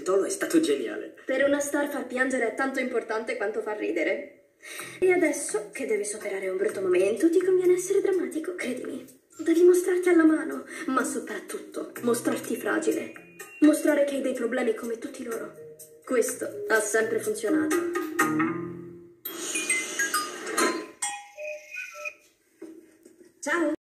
Tolo è stato geniale. Per una star far piangere è tanto importante quanto far ridere. E adesso che devi superare un brutto momento, ti conviene essere drammatico, credimi. Devi mostrarti alla mano, ma soprattutto mostrarti fragile. Mostrare che hai dei problemi come tutti loro. Questo ha sempre funzionato. Ciao!